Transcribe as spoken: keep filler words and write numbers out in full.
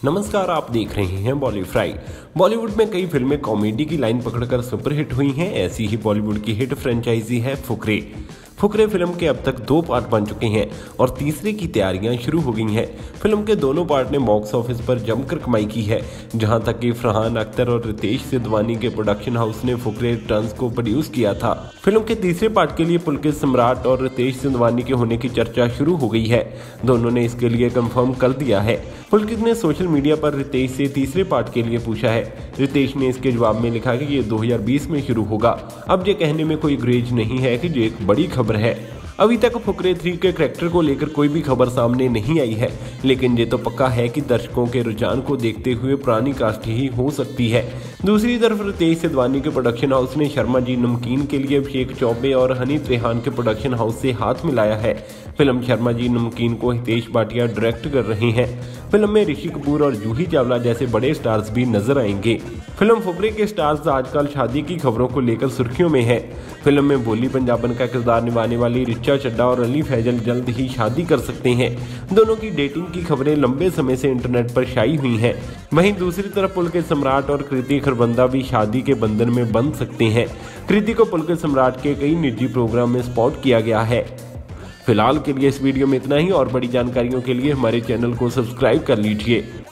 नमस्कार, आप देख रहे हैं बॉलीफ्राई। बॉलीवुड में कई फिल्में कॉमेडी की लाइन पकड़कर सुपरहिट हुई हैं। ऐसी ही बॉलीवुड की हिट फ्रेंचाइजी है फुकरे। फुकरे फिल्म के अब तक दो पार्ट बन चुके हैं और तीसरे की तैयारियां शुरू हो गई हैं। फिल्म के दोनों पार्ट ने बॉक्स ऑफिस पर जमकर कमाई की है। जहां तक कि फरहान अख्तर और रितेश सिद्धवानी के प्रोडक्शन हाउस ने फुकरे रिटर्न्स को प्रोड्यूस किया था। फिल्म के तीसरे पार्ट के लिए पुलकित सम्राट और रितेश सिद्धवानी के होने की चर्चा शुरू हो गई है। दोनों ने इसके लिए कंफर्म कर दिया है। पुलकित ने सोशल मीडिया पर रितेश से तीसरे पार्ट के लिए पूछा है। रितेश ने इसके जवाब में लिखा कि ये दो हज़ार बीस में शुरू होगा। अब ये कहने में कोई ग्रेज नहीं है कि ये एक बड़ी खबर है। अभी तक फुकरे थ्री के करैक्टर को लेकर कोई भी खबर सामने नहीं आई है, लेकिन ये तो पक्का है कि दर्शकों के रुझान को देखते हुए पुरानी कास्ट ही हो सकती है। दूसरी तरफ रितेश सिद्धवानी के प्रोडक्शन हाउस ने शर्मा जी नमकीन के लिए अभिषेक चौबे और हनी त्रेहान के प्रोडक्शन हाउस से हाथ मिलाया है। फिल्म शर्मा जी नमकीन को हितेश भाटिया डायरेक्ट कर रहे हैं। फिल्म में ऋषि कपूर और जूही चावला जैसे बड़े स्टार्स भी नजर आएंगे। फिल्म फुकरे के स्टार्स आजकल शादी की खबरों को लेकर सुर्खियों में है। फिल्म में बोली पंजाबन का किरदार निभाने वाली रिचा चड्ढा और अली फैजल जल्द ही शादी कर सकते हैं। दोनों की डेटिंग की खबरें लंबे समय से इंटरनेट पर छाई हुई हैं। वहीं दूसरी तरफ पुलकित सम्राट और कृति खरबंदा भी शादी के बंधन में बंध सकते हैं। कृति को पुलकित सम्राट के कई निजी प्रोग्राम में स्पॉट किया गया है। फिलहाल के लिए इस वीडियो में इतना ही और बड़ी जानकारियों के लिए हमारे चैनल को सब्सक्राइब कर लीजिए।